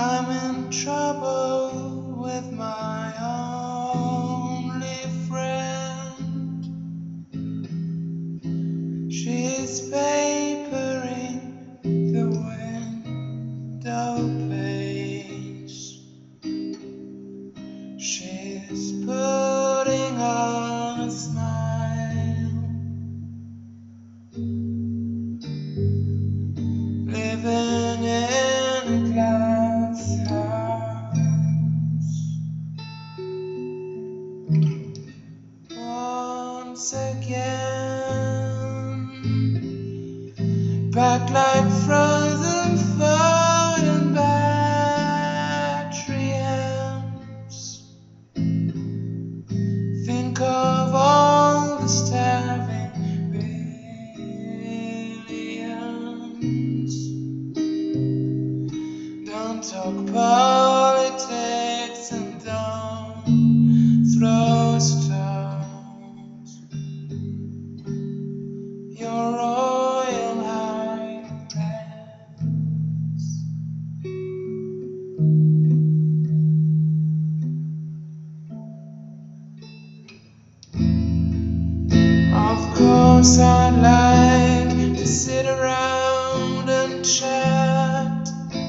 I'm in trouble with my only friend. She's papering the window panes. She's putting on a smile, living in a glass house. Once again, back like frozen food and battery amps. Think of all the starving billions. Don't talk politics and don't throw stones. Your Royal Highness. Of course I'd like to sit around and chat.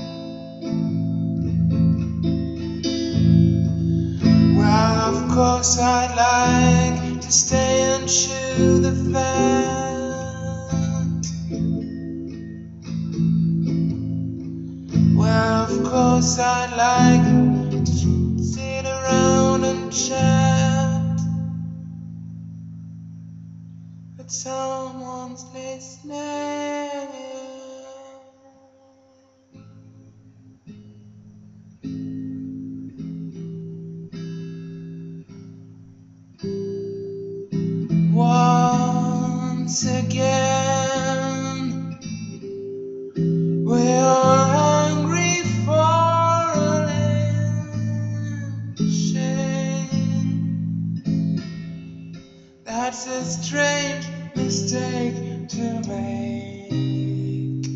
Well, of course I'd like to stay and chew the fat. Well, of course I'd like to sit around and chat, but someone's listening. Once again, we are hungry for a lynching. That's a strange mistake to make.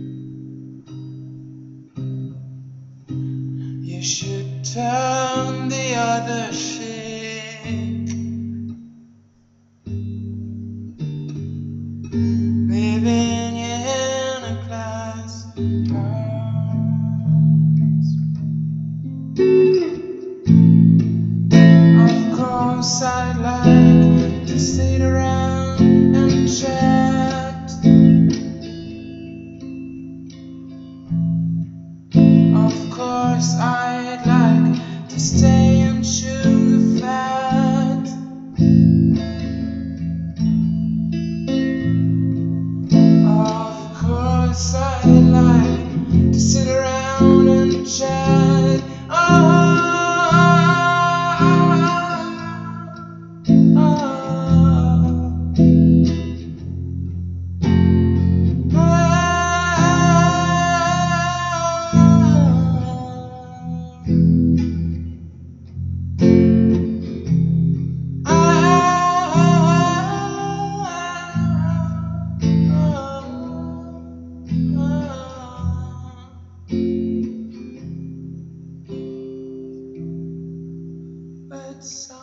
You should turn the other cheek. Living in a glass house. Of course I'd like to sit around and chat. Of course I'd like to stay and chew the fat. Of course I'd like to sit around and chat. But